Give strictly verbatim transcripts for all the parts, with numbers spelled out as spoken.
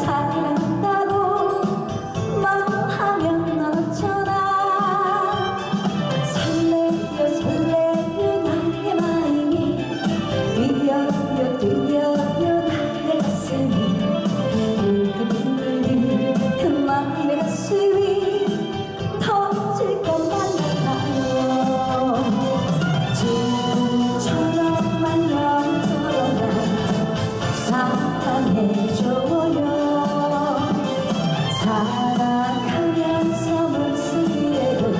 사랑한다고 말하면 어쩌나. 설레요 설레요 나의 마음이 뛰어요 뛰어요 나의 가슴이 빙글빙글 그 마음의 가슴이 터질 것만 같아요. 지금처럼만 영원토록 사랑해줘요. 살아가면서 물쓰기에도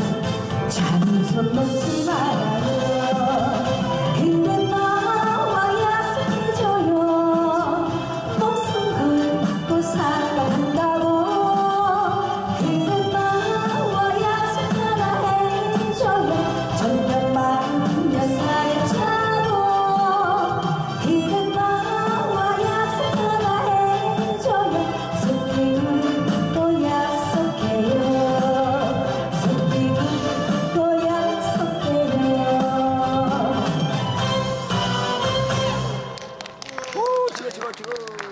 잔손 놓지 말아요. 그래 나와 약속해줘요. 목숨 걸고 사랑한다고. 그래 나와 약속 하나 해줘요. 천년만년 살자고. 그래 나와 약속 하나 해줘요. 속이고 또 약속해요. 속이고 또 약속해요. 오, 지금 지금 지금.